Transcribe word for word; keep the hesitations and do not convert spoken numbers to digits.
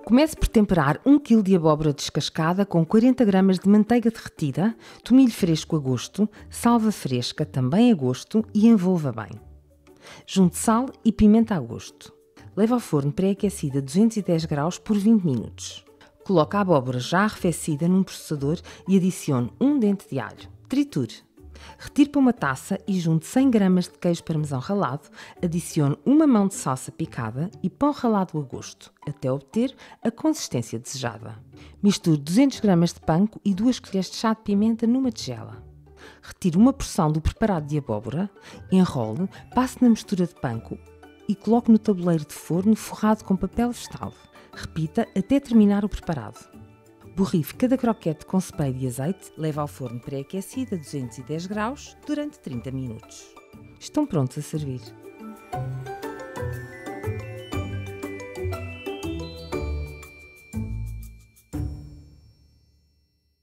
Comece por temperar um quilo de abóbora descascada com quarenta gramas de manteiga derretida, tomilho fresco a gosto, salva fresca também a gosto e envolva bem. Junte sal e pimenta a gosto. Leve ao forno pré-aquecido a duzentos e dez graus por vinte minutos. Coloque a abóbora já arrefecida num processador e adicione um dente de alho. Triture. Retire para uma taça e junte cem gramas de queijo parmesão ralado, adicione uma mão de salsa picada e pão ralado a gosto, até obter a consistência desejada. Misture duzentas gramas de panko e duas colheres de chá de pimenta numa tigela. Retire uma porção do preparado de abóbora, enrole, passe na mistura de panko e coloque no tabuleiro de forno forrado com papel vegetal. Repita até terminar o preparado. Borrife cada croquete com spray de azeite, leve ao forno pré-aquecido a duzentos e dez graus durante trinta minutos. Estão prontos a servir.